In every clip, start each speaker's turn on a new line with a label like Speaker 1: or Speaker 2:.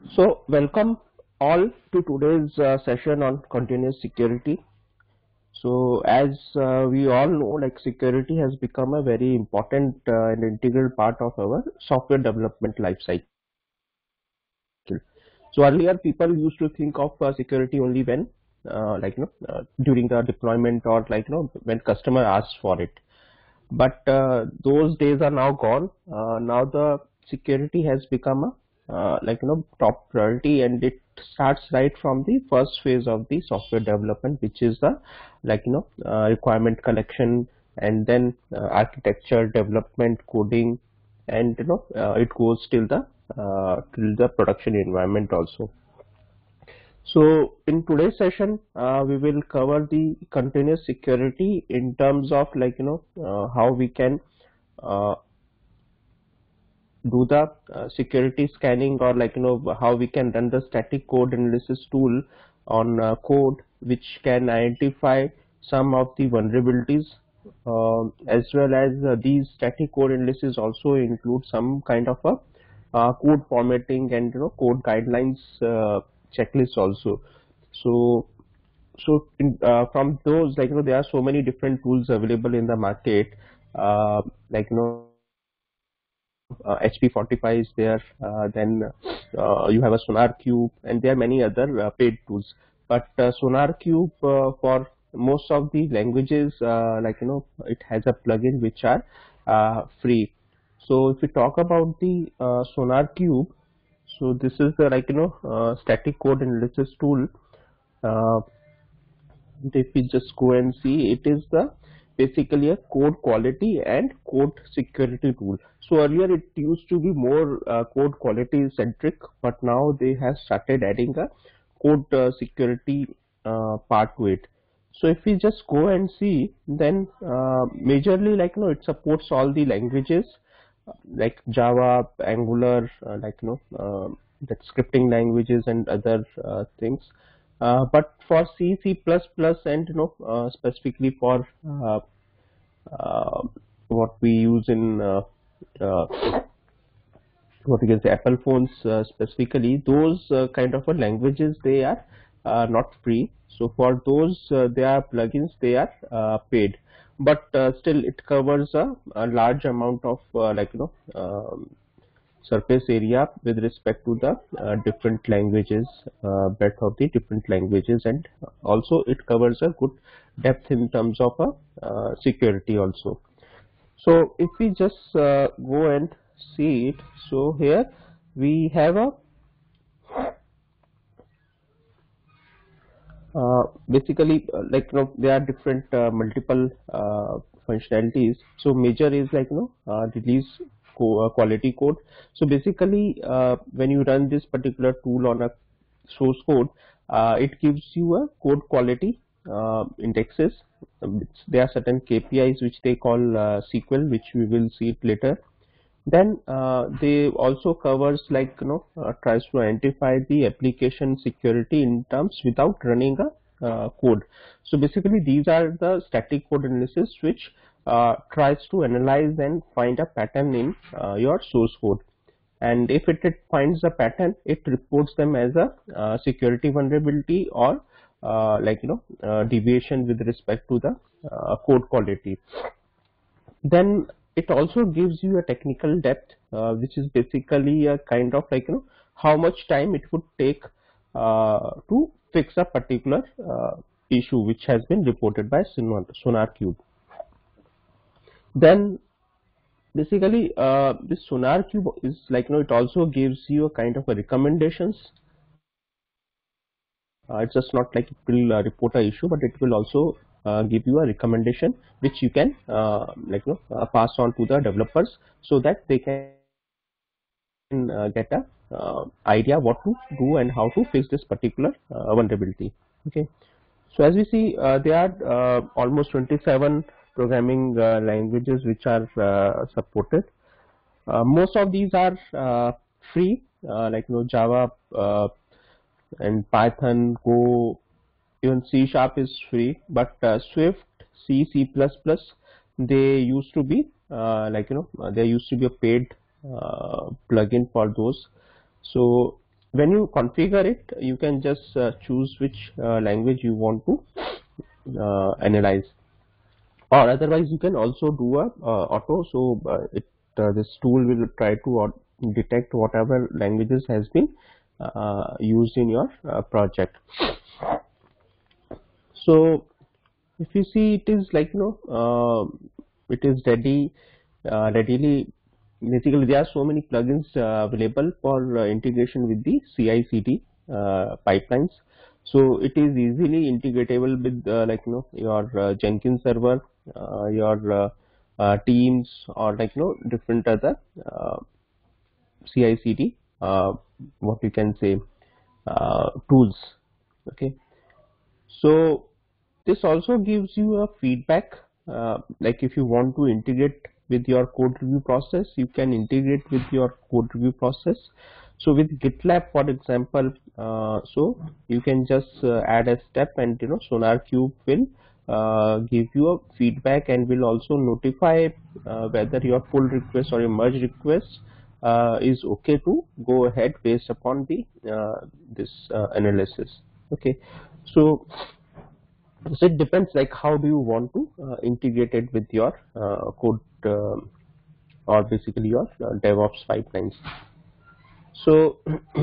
Speaker 1: So, welcome all to today's session on continuous security. So, as we all know, like security has become a very important and integral part of our software development lifecycle. So, earlier people used to think of security only when, during the deployment or when customer asks for it. But those days are now gone. Now the security has become a top priority, and it starts right from the first phase of the software development, which is the requirement collection, and then architecture development, coding, and it goes till the production environment also. So in today's session, we will cover the continuous security in terms of how we can uh, do the security scanning, or how we can run the static code analysis tool on code which can identify some of the vulnerabilities, as well as these static code analysis also include some kind of a code formatting and code guidelines checklist also. So from those, there are so many different tools available in the market, uh, like HP45 is there, then you have a SonarQube, and there are many other paid tools. But SonarQube, for most of the languages, it has a plugin which are free. So if we talk about the SonarQube, so this is the static code analysis tool. Uh, if we just go and see, it is the basically a code quality and code security tool. So earlier it used to be more code quality centric, but now they have started adding a code security part to it. So if we just go and see, then majorly it supports all the languages like Java, Angular, that scripting languages and other things. But for C, C++, and specifically for uh, what we use in uh, what you can say Apple phones, specifically those kind of languages, they are not free. So for those, there are plugins, they are paid, but still it covers a large amount of surface area with respect to the different languages, breadth of the different languages, and also it covers a good depth in terms of security also. So if we just go and see it, so here we have a basically there are different multiple functionalities. So major is release quality code. So basically when you run this particular tool on a source code, it gives you a code quality indexes. There are certain KPIs which they call SQL, which we will see it later. Then they also covers tries to identify the application security in terms without running a code. So basically these are the static code analysis which tries to analyze and find a pattern in your source code, and if it finds a pattern, it reports them as a security vulnerability or deviation with respect to the code quality. Then it also gives you a technical depth, which is basically a kind of how much time it would take to fix a particular issue which has been reported by SonarQube. Then basically this SonarQube is it also gives you a kind of a recommendations. It's just not like it will report a issue, but it will also give you a recommendation which you can pass on to the developers so that they can get a idea what to do and how to fix this particular vulnerability. Okay, so as we see, there are almost 27 programming languages which are supported. Most of these are free, Java and Python, Go, even C Sharp is free, but Swift, C, C++, they used to be there used to be a paid plugin for those. So when you configure it, you can just choose which language you want to analyze, or otherwise you can also do a auto. So this tool will try to detect whatever languages has been used in your project. So if you see, it is like, it is readily, basically there are so many plugins available for integration with the CI/CD pipelines. So it is easily integratable with like, your Jenkins server, your Teams, or like, different other CI/CD, what you can say, tools. Okay, so this also gives you a feedback, like if you want to integrate with your code review process, you can integrate with your code review process. So with GitLab, for example, so you can just add a step, and SonarQube will give you a feedback and will also notify whether your pull request or your merge request is okay to go ahead based upon the this analysis. Okay, so it depends like how do you want to integrate it with your code, or basically your DevOps pipelines. So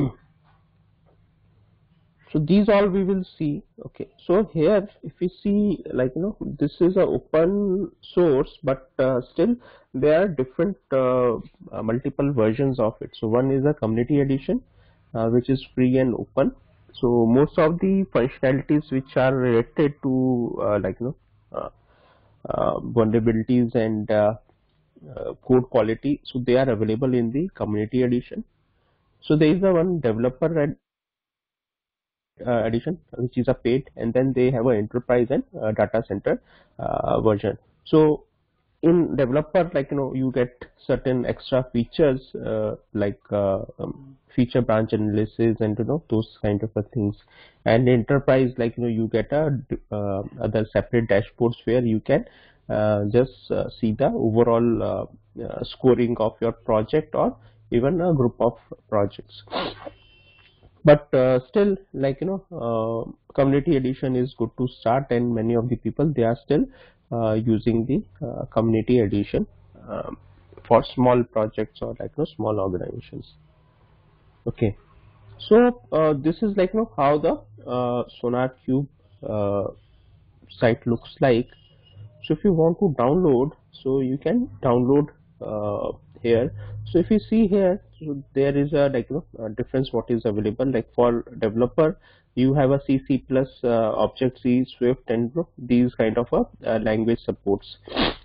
Speaker 1: so these all we will see. Okay, so here if we see, like, this is a open source, but still there are different multiple versions of it. So one is a community edition, which is free and open. So most of the functionalities which are related to like, uh, vulnerabilities and code quality, so they are available in the community edition. So there is a one developer edition, which is a paid, and then they have an enterprise and data center version. So in developer, like, you get certain extra features, like feature branch analysis and those kind of things. And enterprise, like, you get a other separate dashboards where you can just see the overall scoring of your project or even a group of projects. But still, like, community edition is good to start, and many of the people, they are still using the community edition for small projects or like, small organizations. Okay, so this is like, how the SonarQube uh, site looks like. So if you want to download, so you can download here. So if you see here, so there is a, like, a difference what is available. Like for developer, you have a C, C++, Object C, Swift, and these kind of language supports.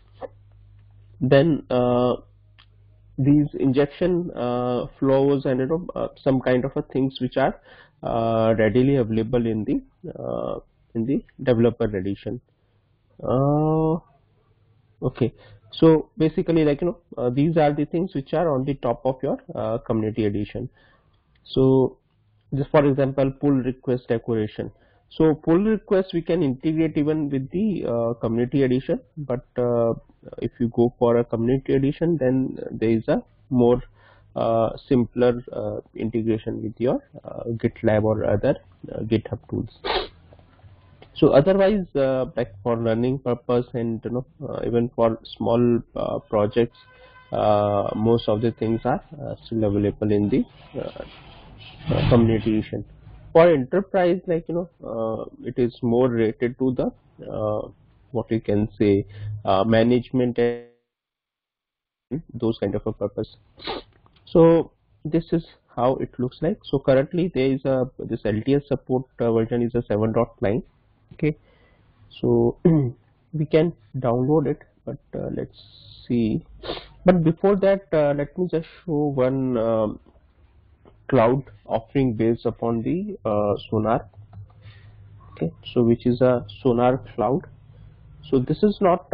Speaker 1: Then these injection flows and some kind of things which are readily available in the developer edition. Uh, Okay, so basically, like, these are the things which are on the top of your community edition. So just for example, pull request decoration. So pull request we can integrate even with the community edition, but if you go for a community edition, then there is a more simpler integration with your GitLab or other GitHub tools. So otherwise, like for learning purpose and even for small projects, most of the things are still available in the community edition. For enterprise, like, it is more related to the what you can say, management and those kind of a purpose. So this is how it looks like. So currently there is a this LTS support version is a 7.9. Okay, so we can download it, but let's see. But before that, let me just show one cloud offering based upon the Sonar. Okay, so which is a Sonar cloud. So this is not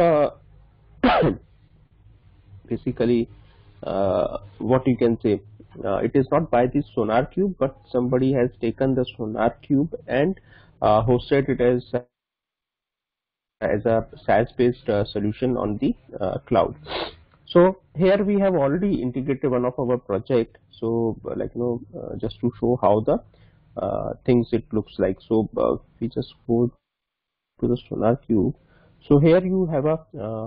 Speaker 1: basically what you can say, it is not by the SonarQube, but somebody has taken the SonarQube and hosted it as a SaaS based solution on the cloud. So here we have already integrated one of our project. So just to show how the things it looks like. So we just go to the Sonar Cube. So here you have a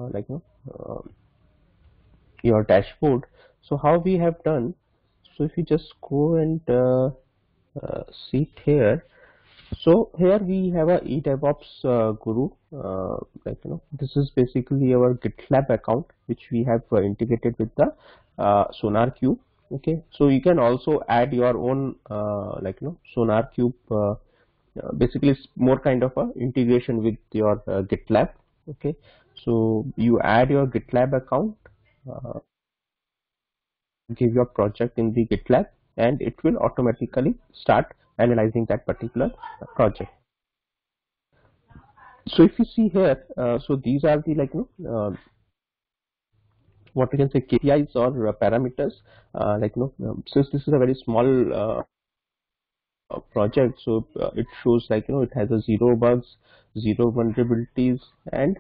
Speaker 1: your dashboard. So how we have done, so if you just go and see it here, so here we have a eDevOps Guru. This is basically our GitLab account which we have integrated with the Sonar Cube. Okay, so you can also add your own Sonar Cube. Basically, it's more kind of a integration with your GitLab. Okay, so you add your GitLab account, uh, give your project in the GitLab, and it will automatically start analyzing that particular project. So if you see here, so these are the what we can say KPIs or parameters. Since this is a very small project, so it shows it has a zero bugs, zero vulnerabilities, and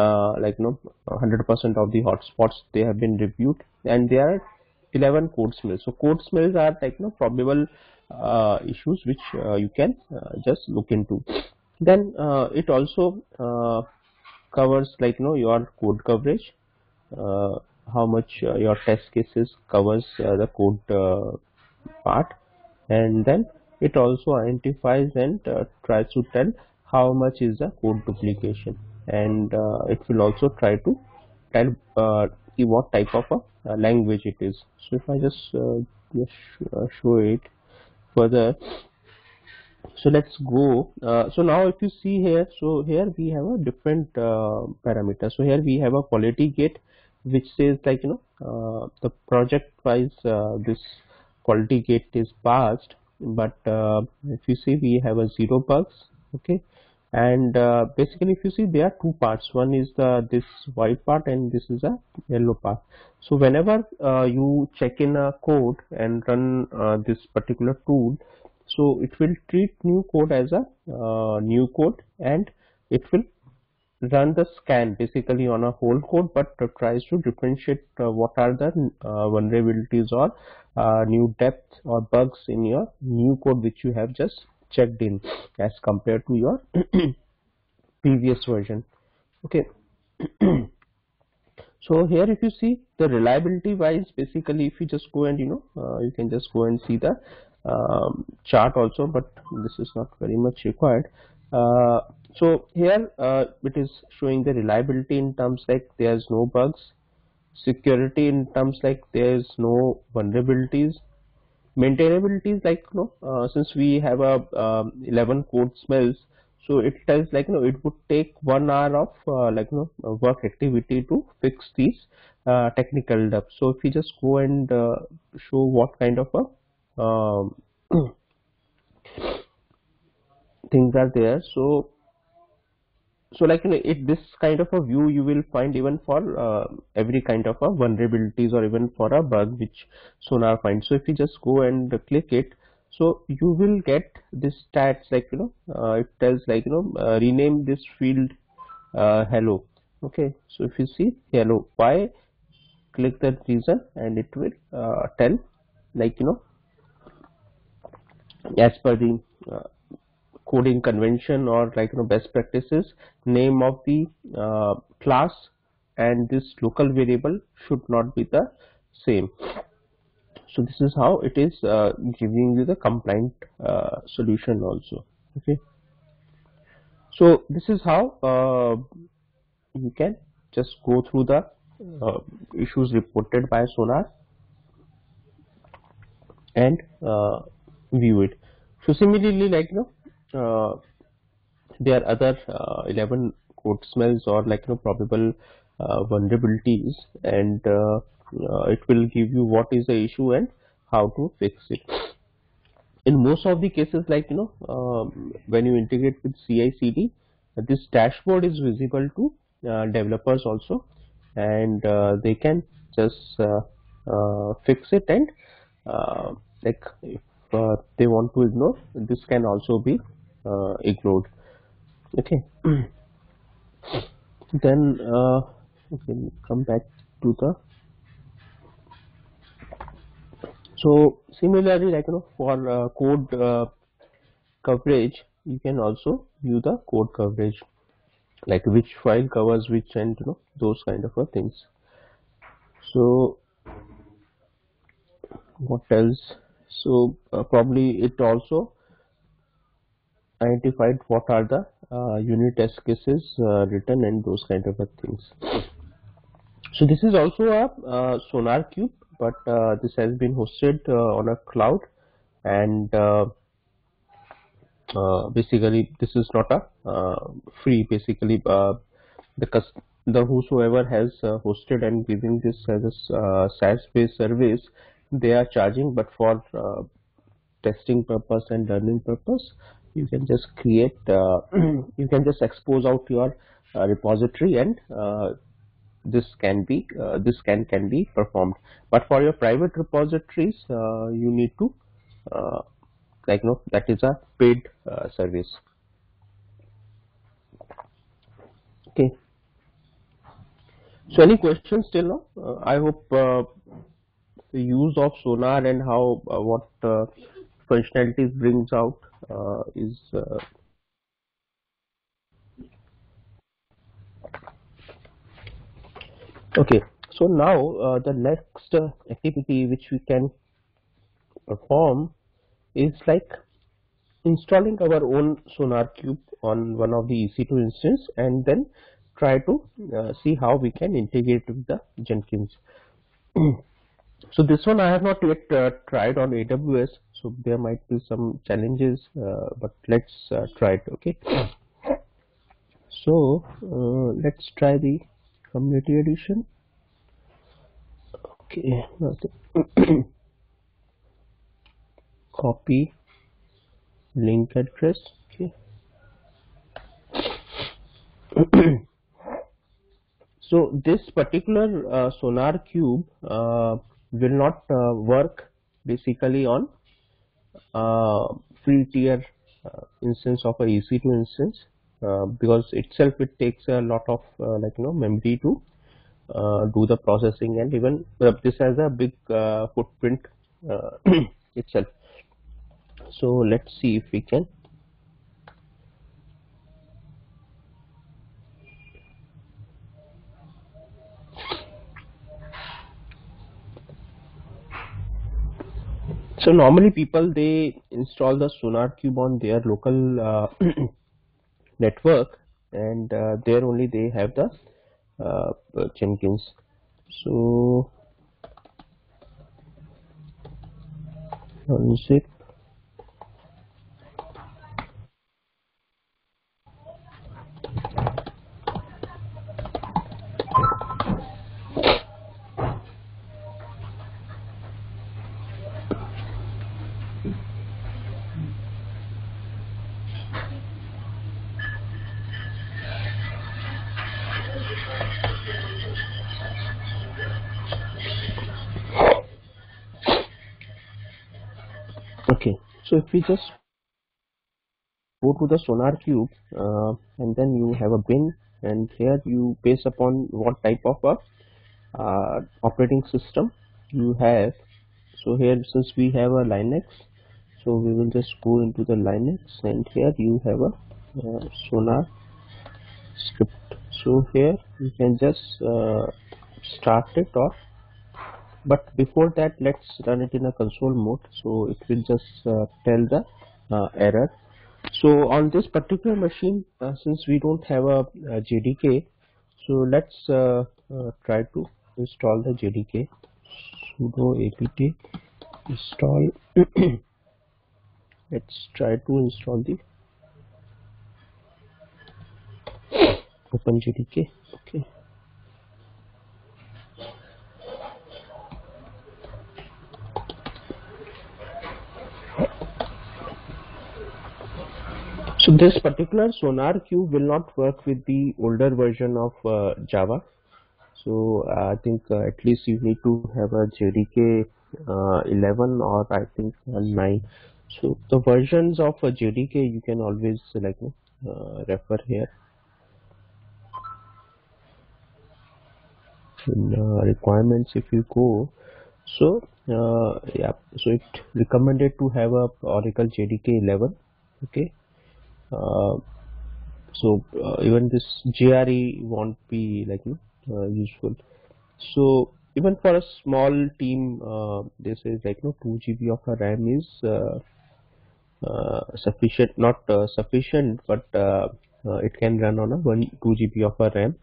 Speaker 1: 100% of the hotspots they have been reviewed, and there are 11 code smells. So code smells are probable issues which you can just look into. Then it also covers your code coverage, uh, how much your test cases covers the code part, and then it also identifies and tries to tell how much is the code duplication, and it will also try to tell what type of a language it is. So if I just show it further, so let's go. So now if you see here, so here we have a different parameter. So here we have a quality gate which says the project wise this quality gate is passed, but if you see we have a zero bugs. Okay, and basically if you see there are two parts, one is the this white part and this is a yellow part. So whenever you check in a code and run this particular tool, so it will treat new code as a new code, and it will run the scan basically on a whole code, but tries to differentiate what are the vulnerabilities or new depth or bugs in your new code which you have just checked in as compared to your previous version. Okay. So here if you see the reliability wise, basically if you just go and you can just go and see the chart also, but this is not very much required. So here it is showing the reliability in terms like there's no bugs, security in terms like there's no vulnerabilities, maintainability is since we have a 11 code smells, so it tells it would take 1 hour of work activity to fix these technical depth. So if we just go and show what kind of a things are there, so it this kind of a view you will find even for every kind of a vulnerabilities or even for a bug which Sonar finds. So if you just go and click it, so you will get this stats it tells rename this field hello. Okay, so if you see hello, why, click that reason and it will tell like as per the uh, coding convention or best practices, name of the class and this local variable should not be the same. So this is how it is giving you the compliant solution also. Okay, so this is how you can just go through the issues reported by Sonar and view it. So similarly, there are other 11 code smells or probable vulnerabilities, and it will give you what is the issue and how to fix it. In most of the cases, when you integrate with CI/CD, this dashboard is visible to developers also, and they can just fix it, and if they want to ignore, this can also be ignored. Okay. Then we can come back to the So similarly, like for code coverage, you can also view the code coverage, like which file covers which, and those kind of things. So what else? So probably it also identified what are the unit test cases written and those kind of things. So this is also a SonarQube, but this has been hosted on a cloud, and basically this is not a free. Basically, the whosoever has hosted and giving this as a SaaS-based service, they are charging, but for testing purpose and learning purpose, you can just create you can just expose out your repository, and this can be performed. But for your private repositories, you need to that is a paid service. Okay, so any questions till now? I hope the use of sonar and how what functionalities brings out is okay. So now the next activity which we can perform is like installing our own SonarQube on one of the EC2 instance, and then try to see how we can integrate with the Jenkins. So this one I have not yet tried on AWS, so there might be some challenges, but let's try it. Okay, so let's try the community edition. Okay, copy link address. Okay. So this particular SonarQube will not work basically on free tier instance of a EC2 instance, because itself it takes a lot of memory to do the processing, and even this has a big footprint itself. So let's see if we can. So normally people, they install the SonarQube on their local network, and there only they have the Jenkins. So unzip. Okay, so if we just go to the SonarQube, and then you have a bin, and here you base upon what type of a operating system you have. So here, since we have a Linux, so we will just go into the Linux, and here you have a Sonar script. So here you can just start it off, but before that let's run it in a console mode, so it will just tell the error. So on this particular machine, since we don't have a JDK, so let's try to install the JDK. Sudo apt install. Let's try to install the OpenJDK. Okay. So this particular SonarQube will not work with the older version of Java. So I think at least you need to have a JDK 11, or I think 9. So the versions of a JDK you can always refer here in requirements. If you go, So yeah, so it recommended to have a Oracle JDK 11. Okay, uh, so even this JRE won't be like useful. So even for a small team, this is like 2 GB of a RAM is sufficient, not sufficient, but it can run on a 2 GB of a RAM.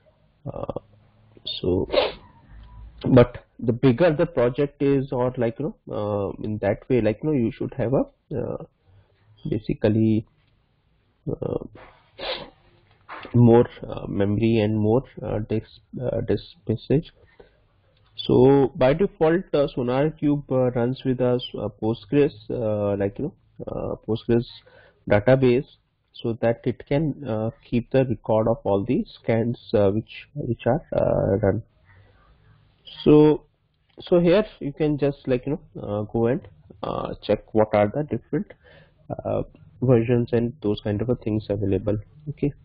Speaker 1: So but the bigger the project is, or like in that way, like you should have a basically uh, more memory and more disk message. So by default, SonarQube runs with a Postgres, Postgres database, so that it can keep the record of all the scans which are run. So so here you can just go and check what are the different uh, versions and those kind of things available. Okay,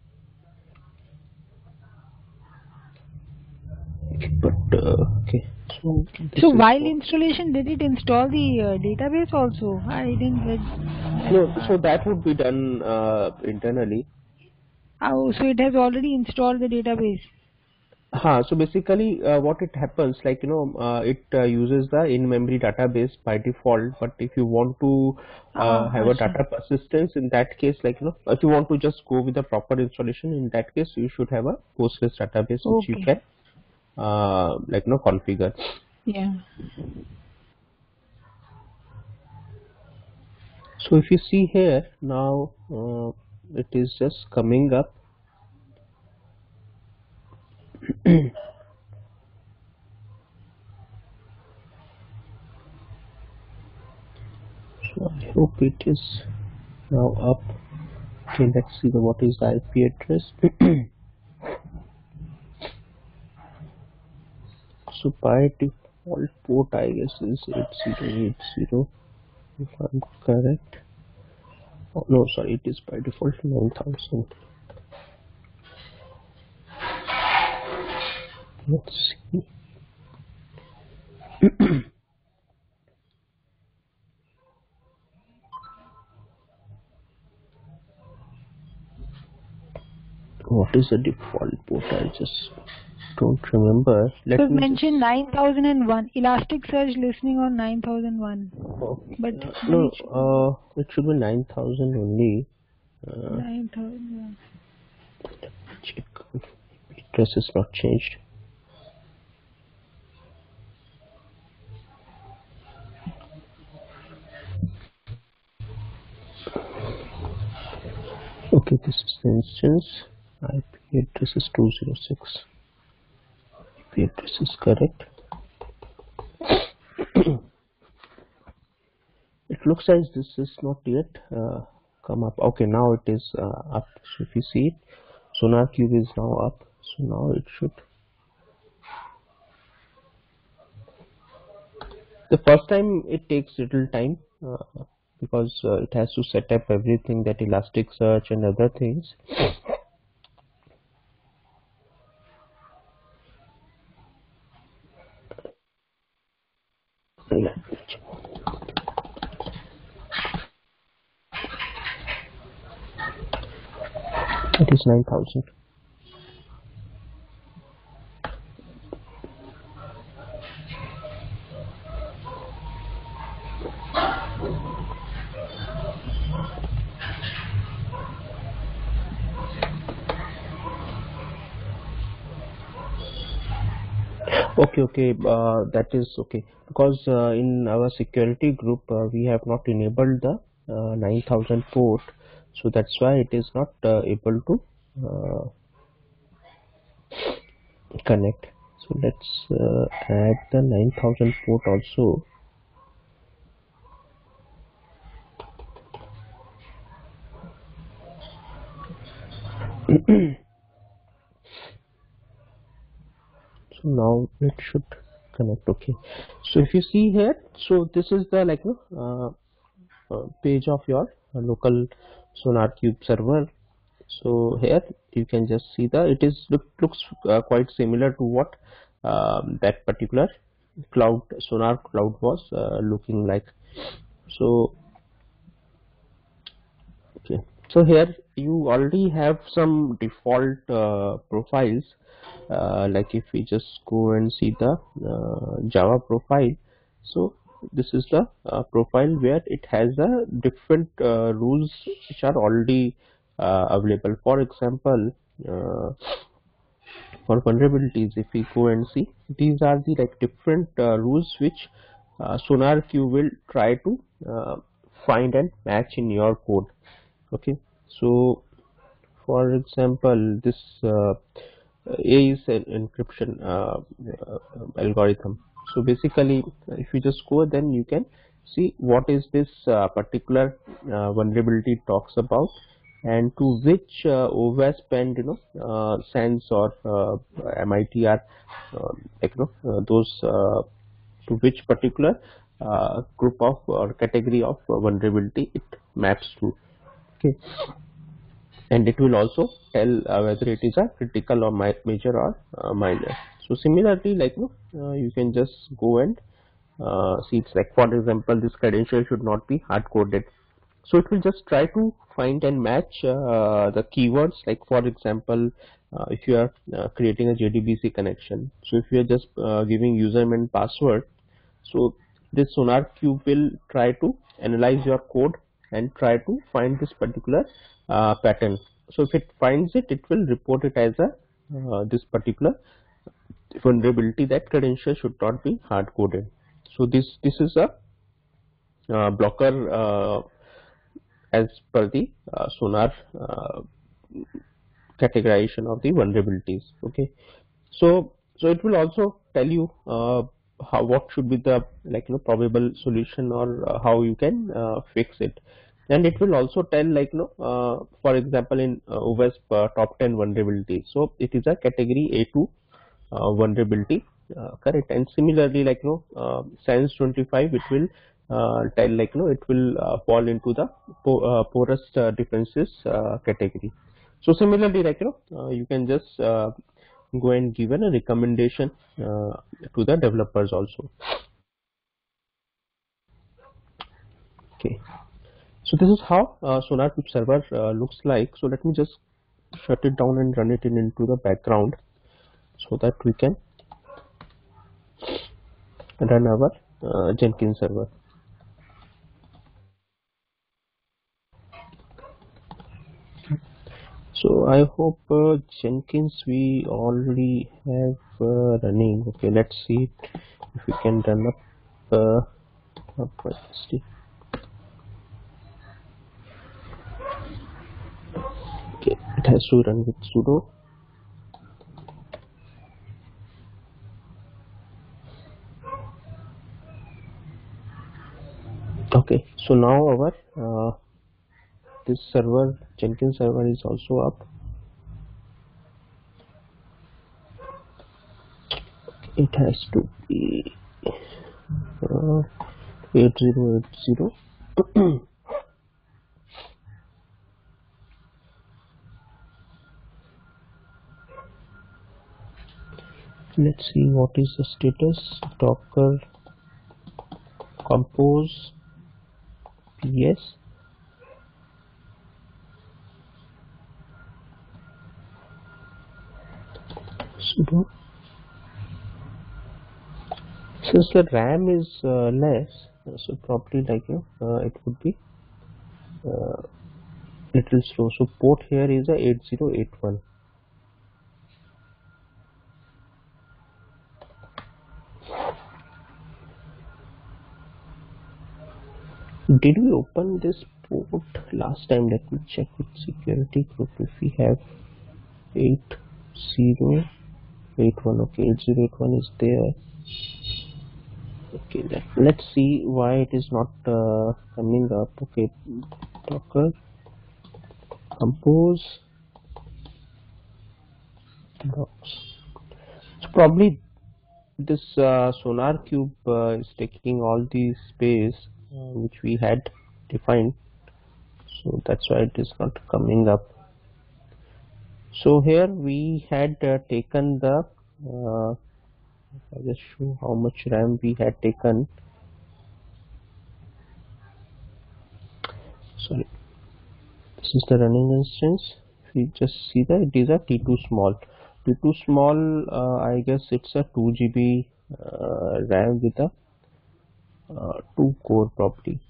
Speaker 1: but okay, so this
Speaker 2: So
Speaker 1: is
Speaker 2: while
Speaker 1: for
Speaker 2: installation, did it install the database also? I didn't get that
Speaker 1: no, so
Speaker 2: part.
Speaker 1: that would be done internally.
Speaker 2: Oh, so it has already installed the database.
Speaker 1: So basically, what it happens, like it uses the in-memory database by default. But if you want to
Speaker 2: Ah,
Speaker 1: have a
Speaker 2: acha.
Speaker 1: data persistence, in that case, like if you want to just go with the proper installation, in that case, you should have a Postgres database which you
Speaker 2: Okay.
Speaker 1: can configure.
Speaker 2: Yeah.
Speaker 1: So if you see here now, it is just coming up. So I hope it is now up. Okay, let's see what is the IP address. So by default port I guess is 8080 if I'm correct. Oh, no, sorry, it is by default 9000. Let's see. What is the default port? I just don't remember.
Speaker 2: So
Speaker 1: Let
Speaker 2: it
Speaker 1: me just.
Speaker 2: mentioned 9001. Elasticsearch listening on 9001.
Speaker 1: Okay.
Speaker 2: But
Speaker 1: No,
Speaker 2: which
Speaker 1: it should be 9000 only.
Speaker 2: 9001?
Speaker 1: Check. Address is not changed. Okay, this is the instance. IP address is 206. IP address is correct. It looks as this is not yet come up. Okay, now it is up. So if you see it, SonarQube is now up. So now it should. The first time it takes little time because it has to set up everything, that Elasticsearch and other things. Yeah. It is 9000. Okay, that is okay, because in our security group we have not enabled the 9000 port, so that's why it is not able to connect. So let's add the 9000 port also. So now it should connect. Okay, so if you see here, so this is the page of your local SonarQube server. So here you can just see the, it is looks quite similar to what that particular cloud Sonar Cloud was looking like. So okay, so here you already have some default profiles. Like if we just go and see the Java profile, so this is the profile where it has a different rules which are already available. For example, uh, for vulnerabilities, if we go and see, these are the like different rules which SonarQube will try to find and match in your code. Okay, so for example, this A is an encryption algorithm. So basically, if you just go, then you can see what is this particular vulnerability talks about, and to which OWASP and SANS or MIT are like those to which particular group of or category of vulnerability it maps to. Okay, and it will also tell whether it is a critical or major or minor. So similarly, like you can just go and see, it's like, for example, this credential should not be hard coded. So it will just try to find and match the keywords. Like for example, if you are creating a JDBC connection, so if you are just giving username and password, so this SonarQube will try to analyze your code and try to find this particular pattern. So if it finds it, it will report it as a this particular vulnerability, that credential should not be hard coded. So this is a blocker as per the Sonar categorization of the vulnerabilities. Okay, so it will also tell you what should be the probable solution, or how you can fix it. And it will also tell, like for example, in OWASP top 10 vulnerability, so it is a category A2 vulnerability, correct. And similarly, like SANS 25, it will tell, like it will fall into the porous defenses category. So similarly, like you can just go and give a recommendation to the developers also. Okay, so this is how SonarQube server looks like. So let me just shut it down and run it into the background so that we can run our Jenkins server. So I hope Jenkins we already have running. Okay, let's see if we can run up ST. Okay, it has to run with sudo. Okay, so now our this server, Jenkins server, is also up. It has to be 8080. Let's see what is the status. Docker compose ps. Sudo. Since the RAM is less, so probably it would be little slow. So port here is a 8081. Did we open this port last time? Let me check with security group if we have 8081. Okay, 8081 is there. Okay, let's see why it is not coming up. Okay, Docker compose docs. So probably this SonarQube is taking all the space which we had defined, so that's why it is not coming up. So here we had taken the I'll just show how much RAM we had taken. Sorry, this is the running instance. If you just see that it is a T2 small. T2 small, I guess it's a 2 GB RAM with a 2 core probably.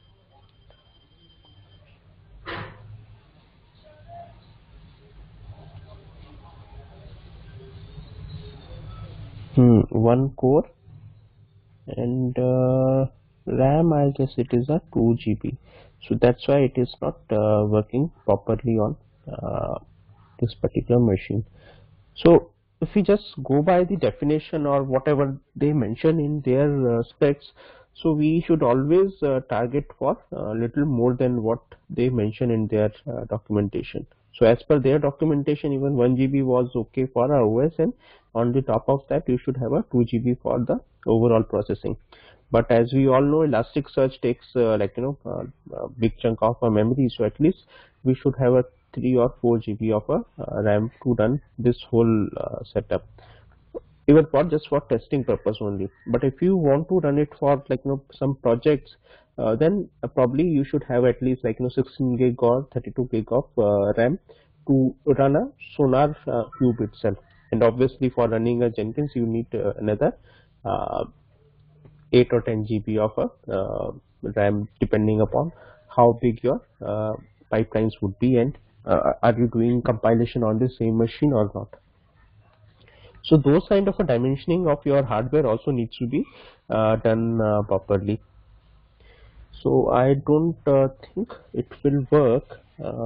Speaker 1: One core, and RAM, I guess it is a 2 GB. So that's why it is not working properly on this particular machine. So if we just go by the definition or whatever they mention in their specs, so we should always target for a little more than what they mention in their documentation. So as per their documentation, even 1 GB was okay for a OS, and on the top of that you should have a 2 GB for the overall processing. But as we all know, Elasticsearch takes a big chunk of our memory, so at least we should have a 3 or 4 GB of a RAM to run this whole setup, even for just for testing purpose only. But if you want to run it for some projects, then probably you should have at least 16 gig or 32 gig of RAM to run a Sonar Cube itself. And obviously for running a Jenkins you need another uh, 8 or 10 GB of a RAM, depending upon how big your pipelines would be, and are you doing compilation on the same machine or not. So those kind of a dimensioning of your hardware also needs to be done properly. So I don't think it will work.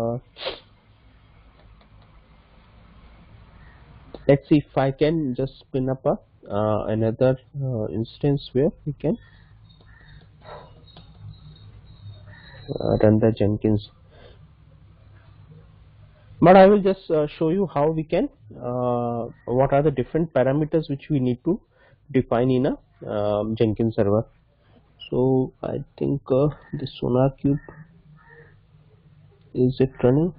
Speaker 1: Let's see if I can just spin up a another instance where we can run the Jenkins. But I will just show you how we can, what are the different parameters which we need to define in a Jenkins server. So I think the Sonar Cube, is it running?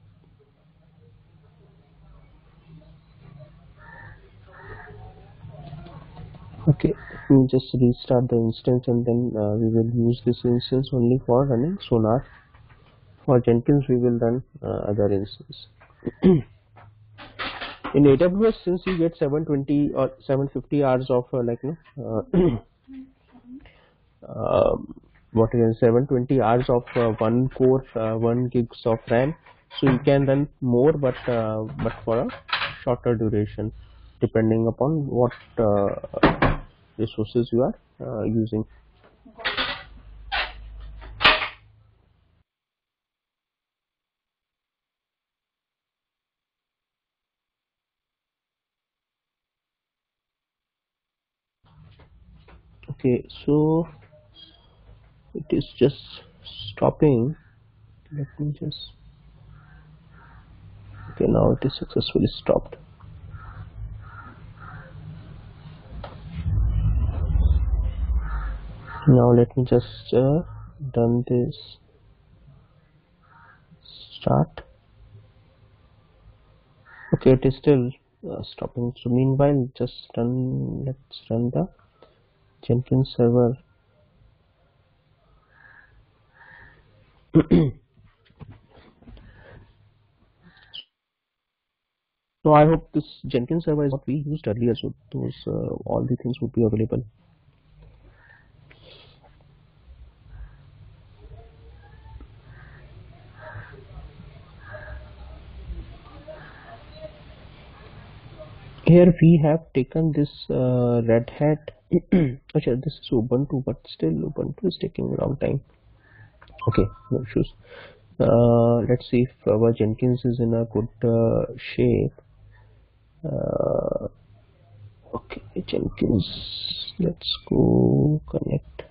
Speaker 1: Okay, let me just restart the instance, and then we will use this instance only for running Sonar. For Jenkins we will run other instance. In AWS, since you get 720 or 750 hours of what is 720 hours of one core, 1 gigs of RAM, so you can run more, but for a shorter duration, depending upon what resources you are using. Okay, so it is just stopping. Let me just, okay, now it is successfully stopped. Now let me just done this start. Okay, it is still stopping. So meanwhile, let's run the Jenkins server. So I hope this Jenkins server is what we used earlier, so those all the things would be available. Here we have taken this Red Hat. Okay, this is Ubuntu, but still Ubuntu is taking a long time. Okay, no issues. Let's see if our Jenkins is in a good shape. Okay, Jenkins, let's go connect.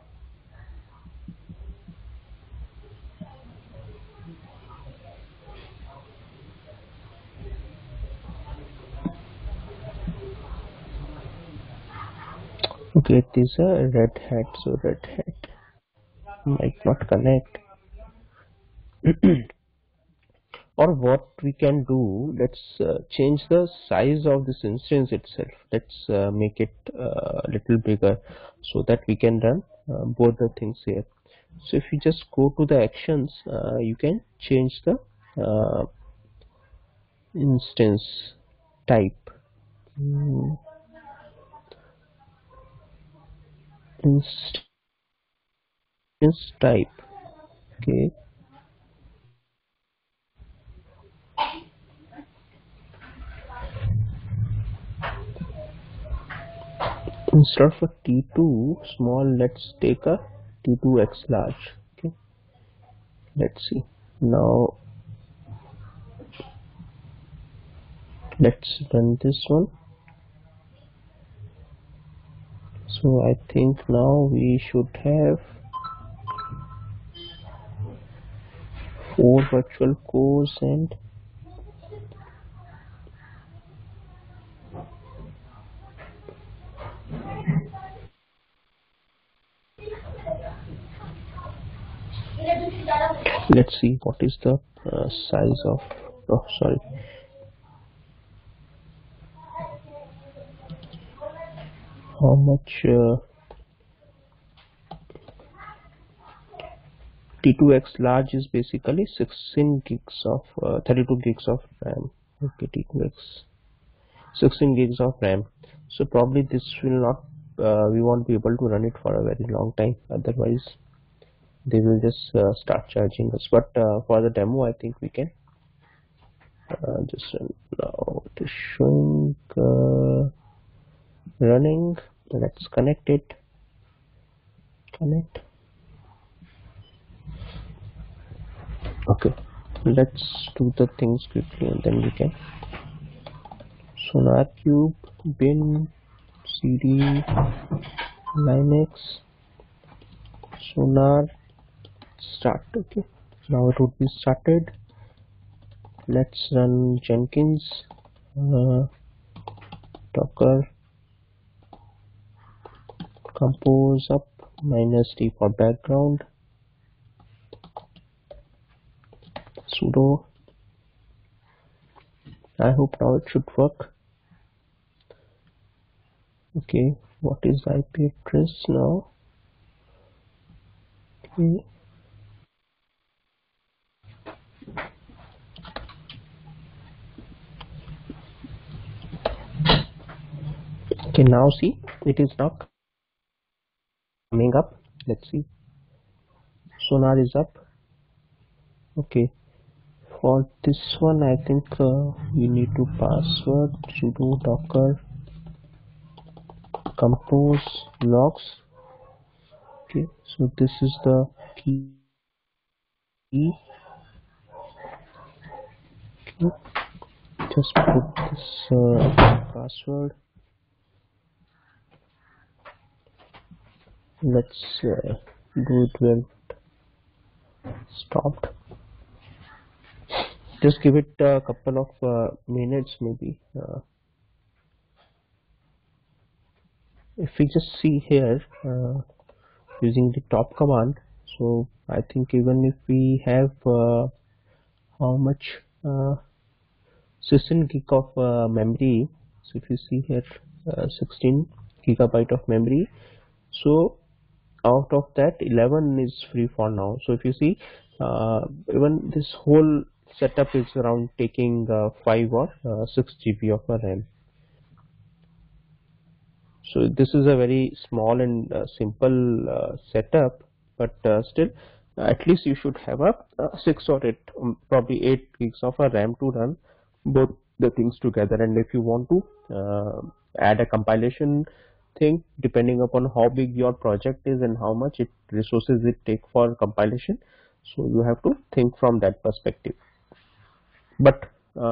Speaker 1: Okay, it is a Red Hat, so Red Hat might not connect. Or what we can do, let's change the size of this instance itself. Let's make it a little bigger so that we can run both the things here. So if you just go to the actions, you can change the uh, instance type. Instance type. Okay. Instead of a T2 small, let's take a T2x large. Okay. Let's see. Now let's run this one. So I think now we should have 4 virtual cores and let's see what is the size of, oh sorry, how much T2x large is basically 16 gigs of 32 gigs of RAM. Okay, T2x 16 gigs of RAM. So probably this will not, we won't be able to run it for a very long time, otherwise they will just start charging us. But for the demo I think we can just run. Now it is showing running. Let's connect it. Connect. Okay, let's do the things quickly and then we can. SonarQube bin cd linux sonar start. Okay, now it would be started. Let's run Jenkins docker compose up -d for background sudo. I hope now it should work. Okay, what is IP address now? Okay. Okay, now see, it is now coming up. Let's see. Sonar is up. Okay, for this one I think we need to password sudo docker compose logs. Okay, so this is the key. Okay, just put this password. Let's do it when stopped. Just give it a couple of minutes maybe. If we just see here using the top command, so I think even if we have how much 16 gig of memory, so if you see here 16 gigabyte of memory, so out of that 11 is free for now. So if you see even this whole setup is around taking 5 or 6 GB of RAM. So this is a very small and simple setup, but still at least you should have a 6 or 8 probably 8 gigs of a RAM to run both the things together. And if you want to add a compilation thing, depending upon how big your project is and how much resources it take for compilation, so you have to think from that perspective. But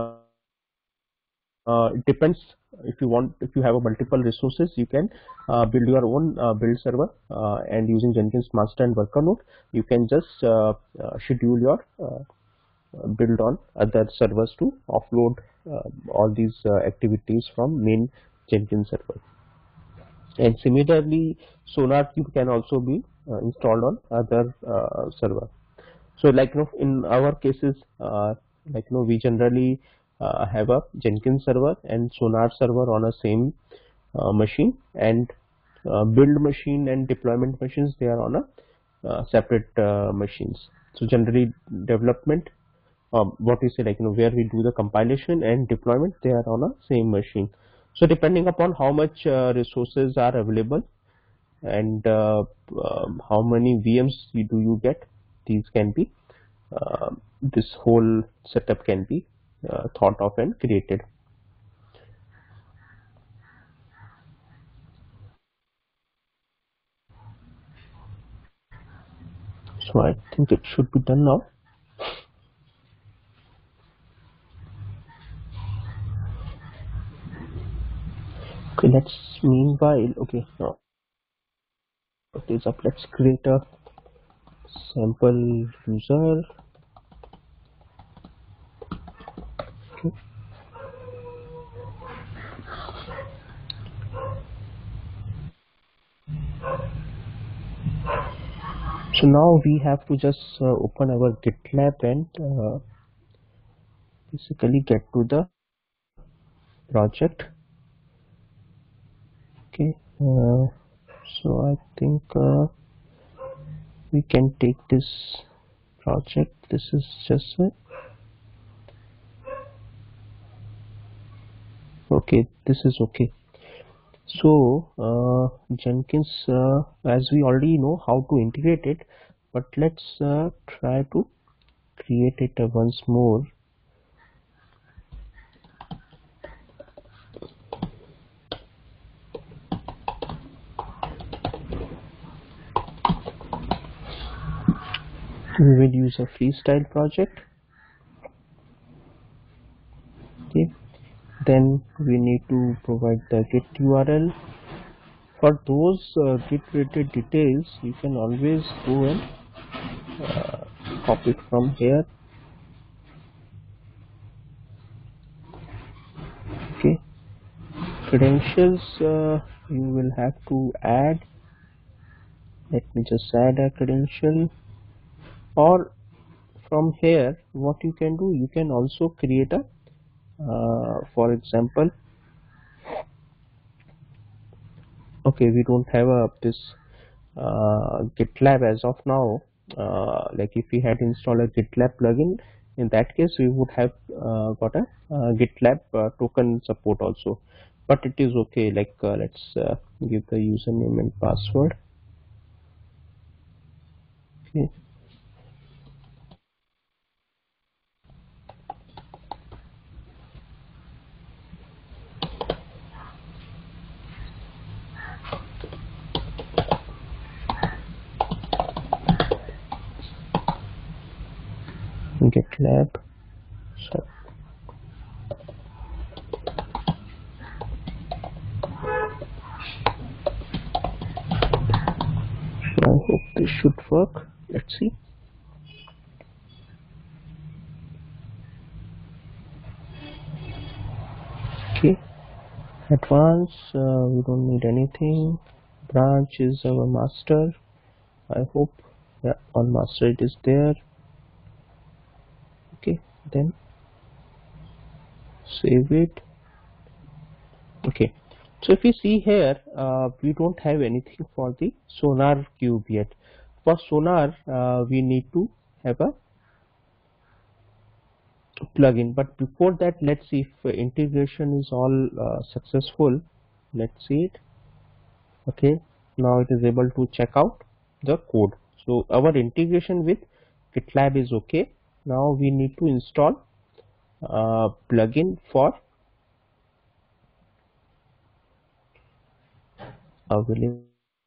Speaker 1: it depends. If you have a multiple resources, you can build your own build server, and using Jenkins master and worker node, you can just schedule your build on other servers to offload all these activities from main Jenkins server. And similarly, SonarQube can also be installed on other server. So like in our cases, we generally have a Jenkins server and Sonar server on a same machine, and build machine and deployment machines, they are on a separate machines. So generally development, what we say, where we do the compilation and deployment, they are on a same machine. So depending upon how much resources are available and how many VMs do you get, these can be this whole setup can be thought of and created. So I think it should be done now. Okay, now it is up. Let's create a sample user. Okay. So now we have to just open our GitLab and basically get to the project. Okay, so I think we can take this project. This is just okay, this is okay. So Jenkins, as we already know how to integrate it, but let's try to create it once more. We will use a freestyle project. Okay, then we need to provide the git URL. For those git related details, you can always go and copy it from here. Okay, credentials you will have to add. Let me just add a credential, or from here what you can do, you can also create a for example, okay, we don't have this GitLab as of now. Like if we had installed a GitLab plugin, in that case we would have got a GitLab token support also, but it is okay. Let's give the username and password. Okay, GitLab. So I hope this should work. Let's see. Okay, advanced, we don't need anything. Branch is our master. I hope, yeah, on master it is there. Okay, then save it. Okay, so if you see here, we don't have anything for the Sonar Cube yet. For Sonar, we need to have a plugin, but before that, let's see if integration is all successful. Let's see it. Okay, now it is able to check out the code. So our integration with GitLab is okay. Now we need to install plugin for available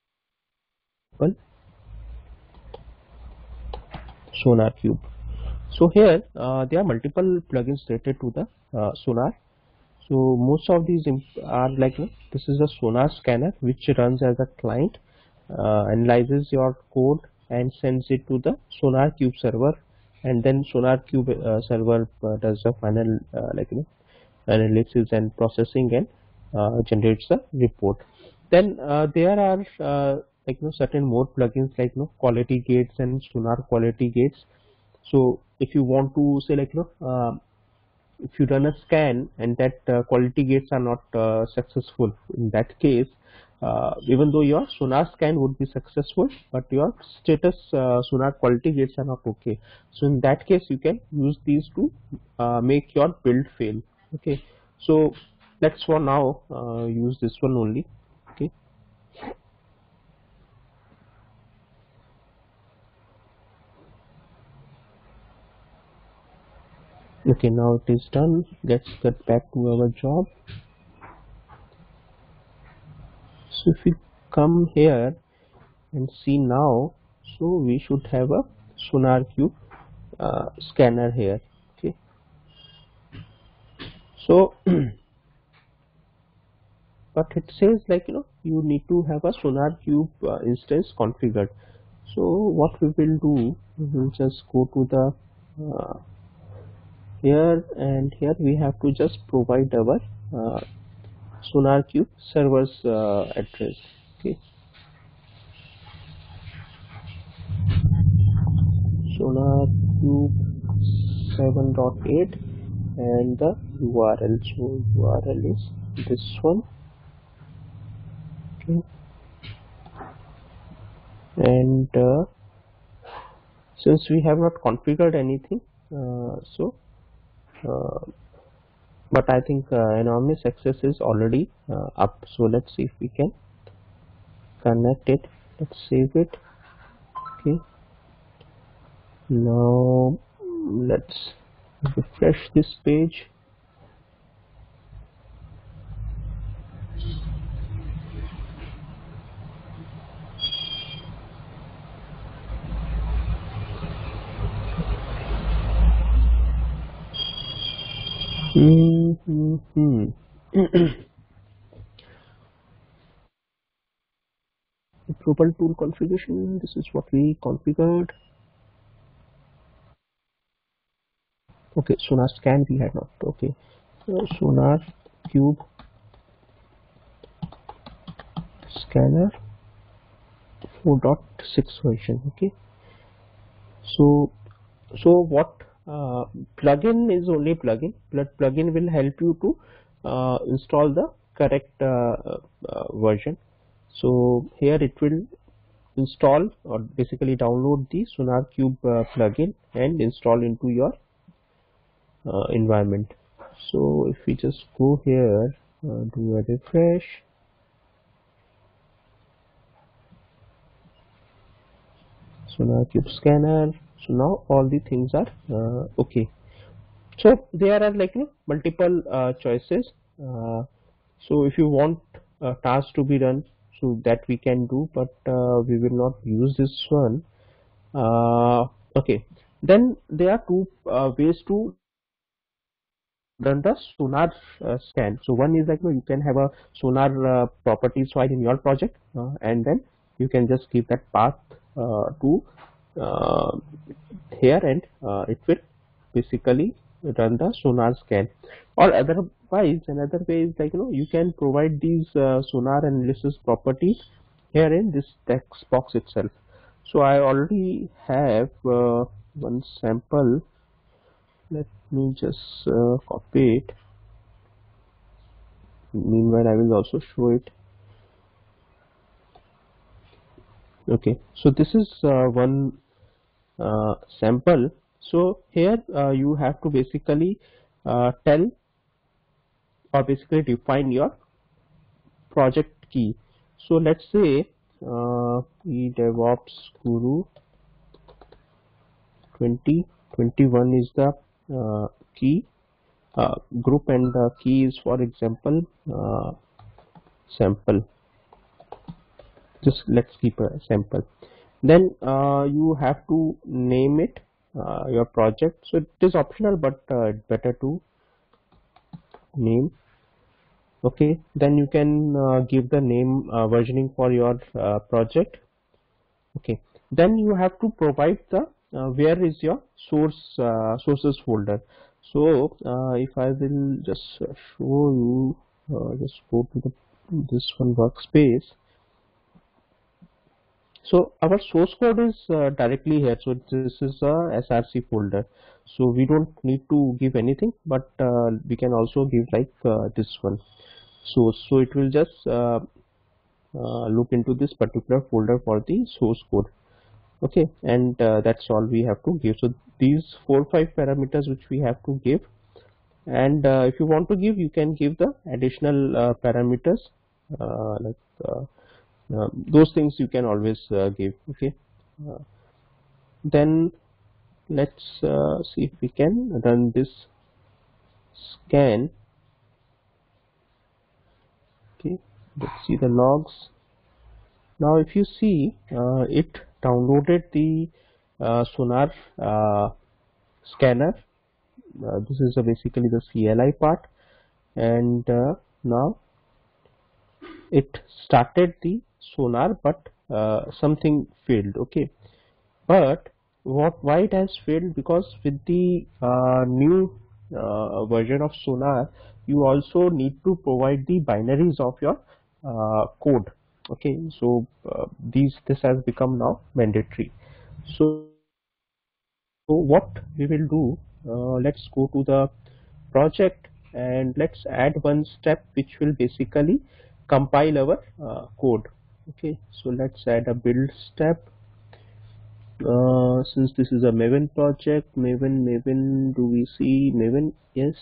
Speaker 1: Sonar Cube. So here there are multiple plugins related to the Sonar. So most of these are this is a Sonar scanner which runs as a client, analyzes your code and sends it to the Sonar Cube server, and then Sonar Cube server does the final analysis and processing and generates the report. Then there are certain more plugins like quality gates and Sonar quality gates. So if you want to say like if you run a scan and that quality gates are not successful, in that case, even though your sonar scan would be successful, but your status sonar quality gates are not okay. So in that case, you can use these to make your build fail. Okay, so let's for now use this one only. Okay. Okay, now it is done. Let's get back to our job. So if we come here and see now, so we should have a SonarQube scanner here. Okay, so but it says like you need to have a SonarQube instance configured. So what we will do, we will just go to the here, and here we have to just provide our SonarQube server's address. Okay, SonarQube 7.8 and the URL. So URL is this one. Okay, and since we have not configured anything, but I think anonymous access is already up. So let's see if we can connect it. Let's save it. Okay, now let's refresh this page. Drupal tool configuration, this is what we configured. Okay, Sonar scan we had not. Okay, so SonarQube scanner 4.6 version. Okay, so what plugin is only plugin, but plugin will help you to install the correct version. So here it will install or basically download the SonarQube plugin and install into your environment. So if we just go here, do a refresh. SonarQube scanner. So now all the things are okay. So there are like multiple choices. So if you want a task to be done, so that we can do, but we will not use this one. Okay, then there are two ways to run the sonar scan. So one is like you can have a sonar properties file in your project, and then you can just give that path to uh, here, and it will basically run the sonar scan. Or otherwise, another way is like you can provide these sonar analysis properties here in this text box itself. So I already have one sample. Let me just copy it. Meanwhile, I will also show it. Okay, so this is one sample. So here you have to basically tell or basically define your project key. So let's say eDevOps Guru 2021 is the key group, and the key is, for example, sample. Just let's keep a sample. Then you have to name it your project. So it is optional, but better to name. Okay, then you can give the name versioning for your project. Okay, then you have to provide the where is your sources folder. So if I will just show you, just go to the this one workspace. So our source code is directly here. So this is a src folder. So we don't need to give anything, but we can also give like this one. So it will just look into this particular folder for the source code. Okay, and that's all we have to give. So these 4-5 parameters which we have to give, and if you want to give, you can give the additional parameters, like those things you can always give. Okay, uh, then let's see if we can run this scan. Okay, let's see the logs. Now if you see, it downloaded the sonar scanner. This is basically the CLI part, and now it started the sonar, but something failed. Okay, but why it has failed? Because with the new version of sonar, you also need to provide the binaries of your code. Okay, so this has become now mandatory. So what we will do, let's go to the project and let's add one step which will basically compile our code. Okay, so let's add a build step. Since this is a Maven project, Maven, do we see Maven? Yes.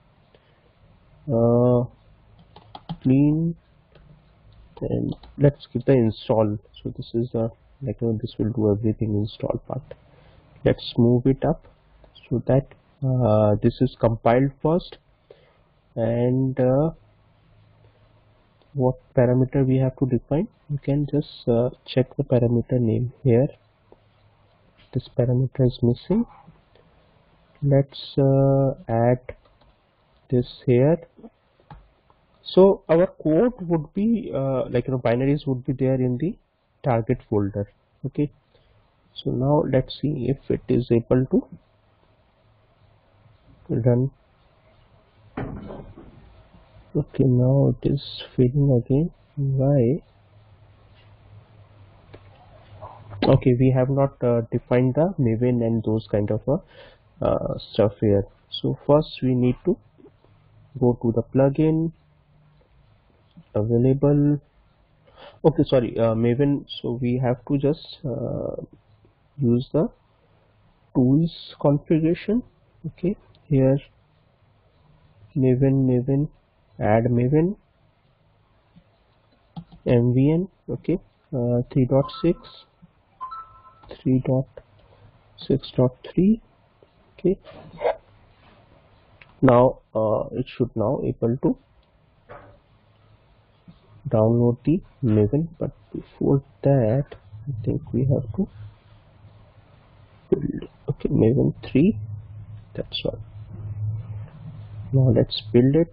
Speaker 1: Clean, and let's give the install. So this is the, like, this will do everything install part. Let's move it up so that this is compiled first, and what parameter we have to define, you can just check the parameter name here. This parameter is missing. Let's add this here. So our code would be binaries would be there in the target folder. Okay, so now let's see if it is able to run. Okay, now it is failing again. Why? Okay, we have not defined the Maven and those kind of stuff here. So first we need to go to the plugin available. Okay, sorry, Maven. So we have to just use the tools configuration. Okay, here Maven, add Maven, MVN. Okay, 3.6, 3.6.3. Okay, now it should now able to download the Maven, but before that I think we have to build. Okay, Maven 3, that's all. Now let's build it.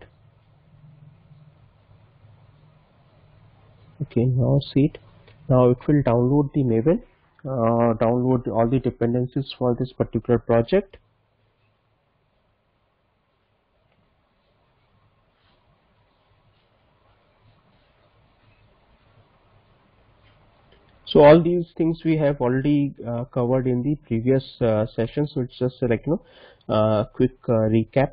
Speaker 1: Okay, now see it. Now it will download the Maven, download all the dependencies for this particular project. So all these things we have already covered in the previous session. So it's just like quick recap.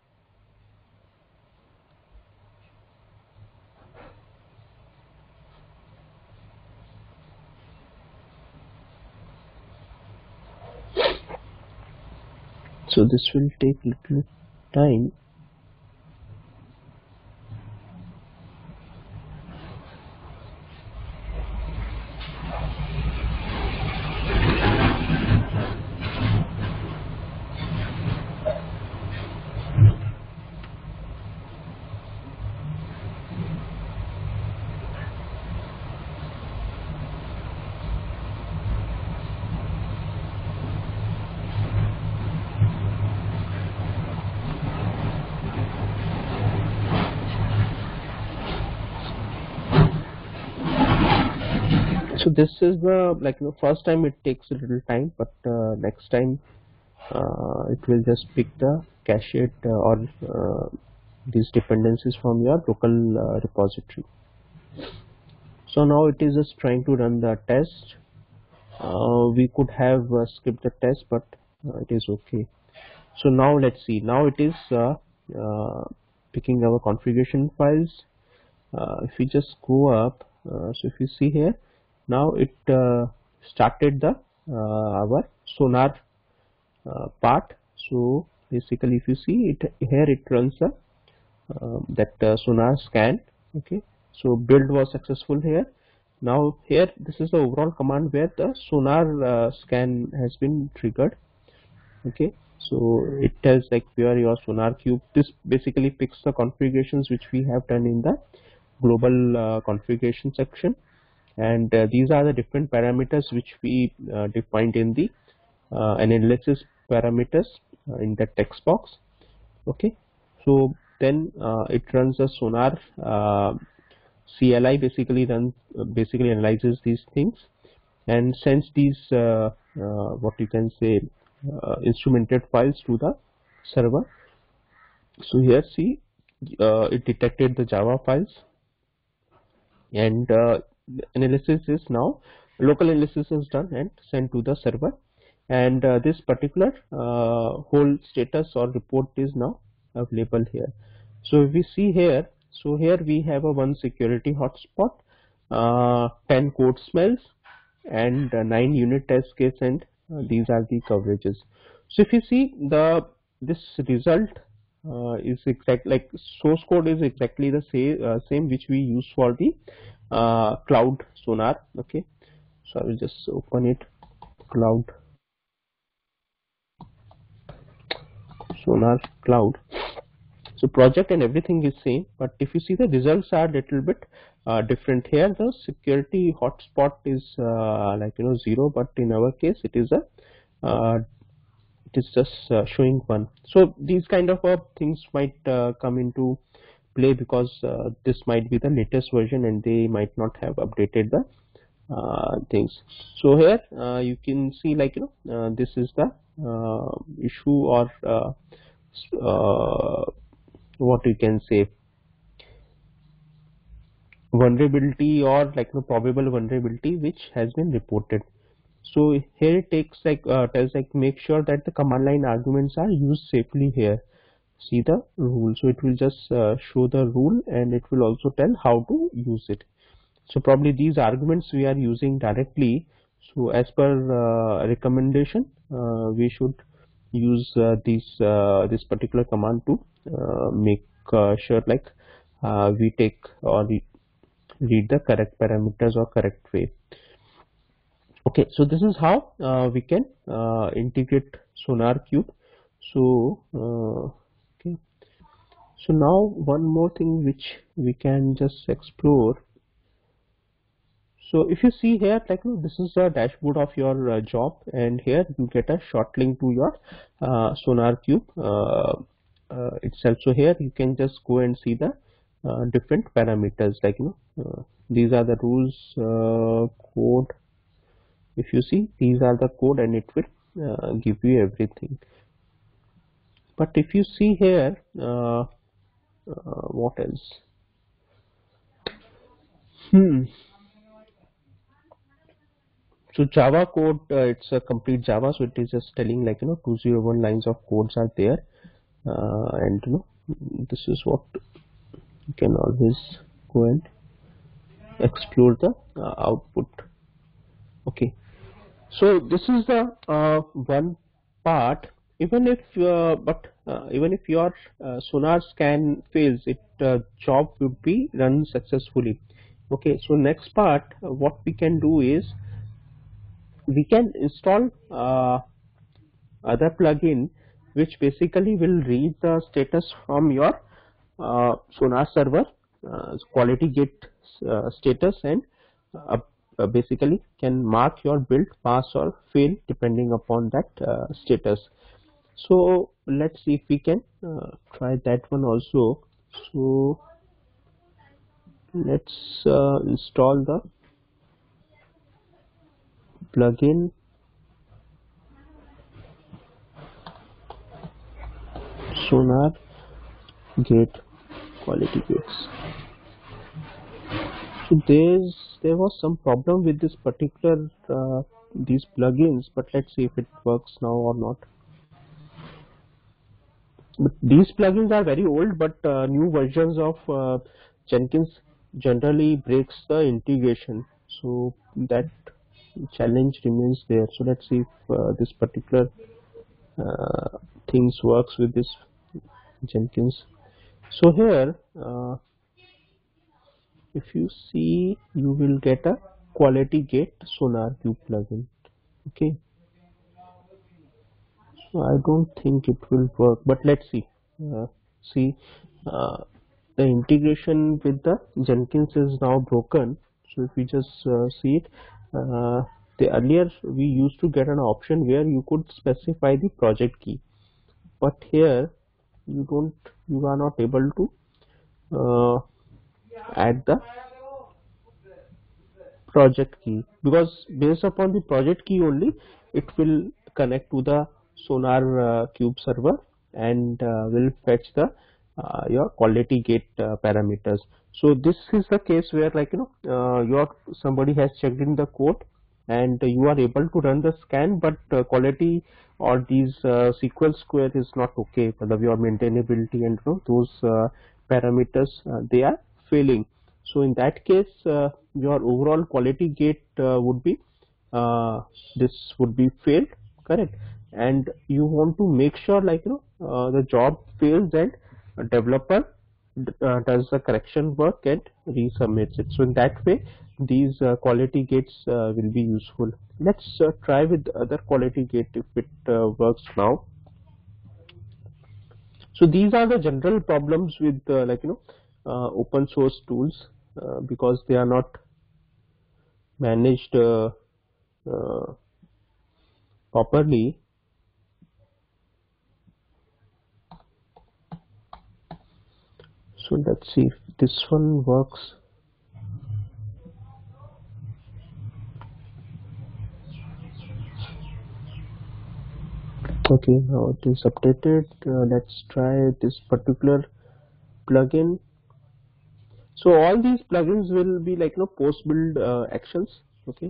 Speaker 1: So this will take little time. So this is the first time it takes a little time, but next time it will just pick the cached or these dependencies from your local repository. So now it is just trying to run the test. We could have skipped the test, but it is okay. So now let's see. Now it is picking our configuration files. If we just go up, so if you see here, now it started the our sonar part. So basically, if you see it here, it runs the that sonar scan. Okay, so build was successful here. Now here, this is the overall command where the sonar scan has been triggered. Okay, so it tells like where your sonar cube. This basically picks the configurations which we have done in the global configuration section, and these are the different parameters which we defined in the analysis parameters in the text box. Okay, so then it runs the sonar CLI, basically analyzes these things and sends these what you can say instrumented files to the server. So here see, it detected the Java files, and analysis is now, local analysis is done and sent to the server, and this particular whole status or report is now available here. So if we see here, so here we have a one security hotspot, 10 code smells, and 9 unit test case, and these are the coverages. So if you see this result is exact, like source code is exactly the same which we use for the cloud sonar. Okay, so I will just open it, cloud sonar cloud. So project and everything is same, but if you see the results are little bit different. Here the security hotspot is like 0, but in our case it is just showing 1. So these kind of things might come into play because this might be the latest version and they might not have updated the things. So here you can see, like this is the issue, or what you can say, vulnerability, or like probable vulnerability which has been reported. So here it takes like tells like make sure that the command line arguments are used safely. Here see the rule, so it will just show the rule, and it will also tell how to use it. So probably these arguments we are using directly, so as per recommendation we should use this particular command to make sure like we take or read the correct parameters or correct way. Okay, so this is how we can integrate sonar cube. So okay, so now one more thing which we can just explore. So if you see here, like this is the dashboard of your job, and here you get a short link to your sonar cube itself. So here you can just go and see the different parameters, like these are the rules, code. If you see, these are the code, and it will give you everything. But if you see here, what else? So Java code, it's a complete Java, so it is just telling like 201 lines of codes are there, and this is what you can always go and explore the output. Okay, so this is the one part. Even if even if your sonar scan fails, it job would be run successfully. Okay, so next part, what we can do is we can install other plugin which basically will read the status from your sonar server, quality gate status, and basically can mark your build pass or fail depending upon that status. So let's see if we can try that one also. So let's install the plugin sonar gate quality gates. So there was some problem with this particular these plugins, but let's see if it works now or not. But these plugins are very old, but new versions of Jenkins generally breaks the integration, so that challenge remains there. So let's see if this particular things works with this Jenkins. So here, if you see, you will get a quality gate SonarQube plugin. Okay, so I don't think it will work, but let's see. See, the integration with the Jenkins is now broken. So if we just see it, the earlier we used to get an option where you could specify the project key, but here you are not able to add the project key, because based upon the project key only it will connect to the SonarQube server and will fetch the your quality gate parameters. So this is the case where, like, somebody has checked in the code and you are able to run the scan, but quality or these SQL square is not okay for your maintainability, and those parameters they are failing. So in that case, your overall quality gate would be this would be failed, correct? And you want to make sure, like, the job fails and a developer does the correction work and resubmits it. So in that way, these quality gates will be useful. Let's try with other quality gate if it works now. So these are the general problems with open source tools, because they are not managed properly. So let's see if this one works. Okay, now it is updated. Let's try this particular plugin. So all these plugins will be like post build actions. Okay,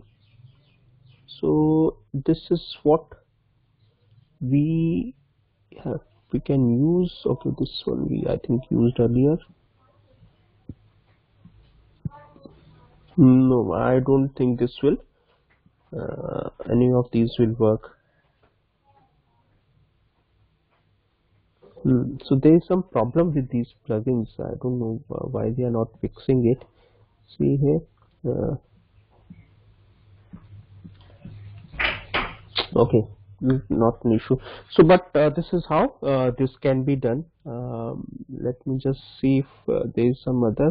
Speaker 1: so this is what we have, we can use. Okay, this one we I think used earlier. No, I don't think this will any of these will work. So there is some problem with these plugins. I don't know why they are not fixing it. See here, okay, not an issue. So but this is how this can be done. Let me just see if there is some other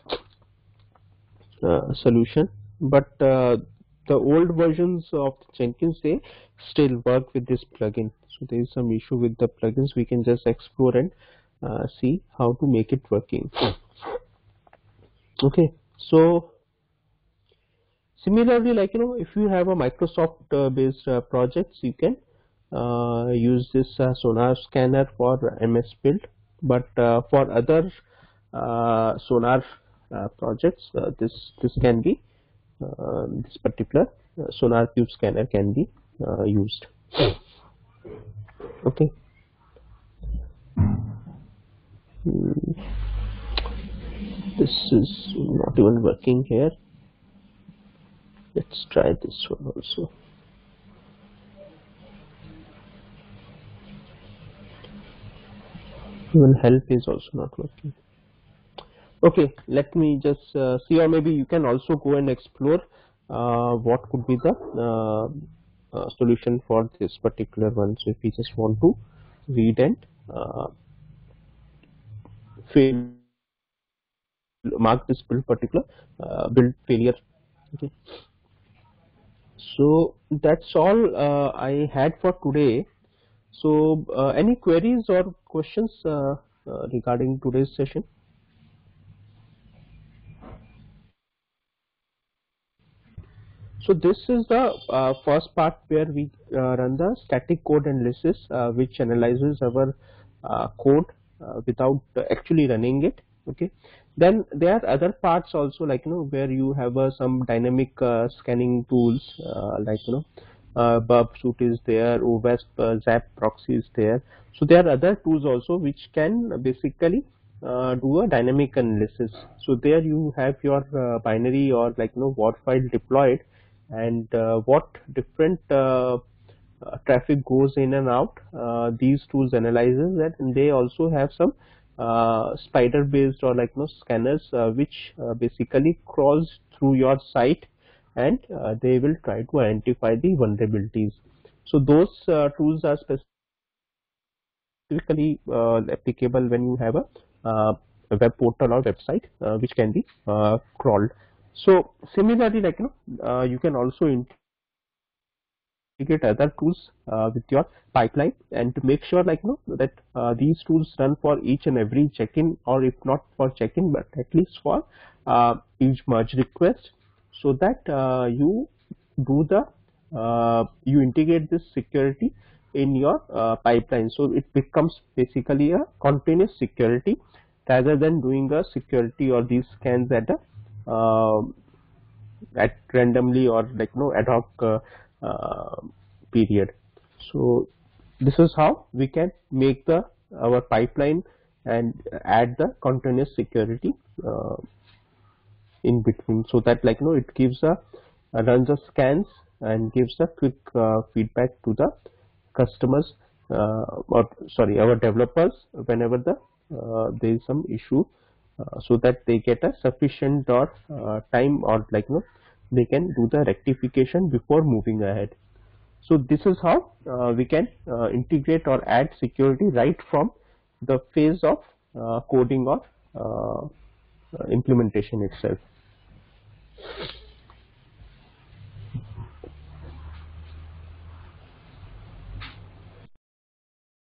Speaker 1: solution, but the old versions of Jenkins, they still work with this plugin. So there is some issue with the plugins. We can just explore and see how to make it working. Okay, so similarly, like if you have a Microsoft based projects, you can use this Sonar scanner for MS Build, but for other Sonar projects, this can be this particular SonarQube scanner can be used. Okay. This is not even working here. Let's try this one also. Even help is also not working. Okay, let me just see, or maybe you can also go and explore what could be the solution for this particular one. So if we just want to read and mark this particular build failure. Okay, so that's all I had for today. So any queries or questions regarding today's session? So this is the first part where we run the static code analysis, which analyzes our code without actually running it, Okay, then there are other parts also, like where you have some dynamic scanning tools, Burp Suite is there, OWASP, Zap Proxy is there. So there are other tools also which can basically do a dynamic analysis. So there you have your binary or WAR file deployed, and what different traffic goes in and out. These tools analyzes that, and they also have some spider based or scanners which basically crawls through your site, and they will try to identify the vulnerabilities. So those tools are specifically applicable when you have a web portal or website which can be crawled. So similarly, you can also integrate other tools with your pipeline, and to make sure that these tools run for each and every check-in, or if not for check-in but at least for each merge request, so that you integrate this security in your pipeline, so it becomes basically a continuous security rather than doing a security or these scans at randomly or ad hoc period. So this is how we can make our pipeline and add the continuous security in between, so that it gives runs the scans and gives a quick feedback to the customers, or sorry, our developers, whenever there is some issue, so that they get a sufficient or time, or they can do the rectification before moving ahead. So this is how we can integrate or add security right from the phase of coding or implementation itself.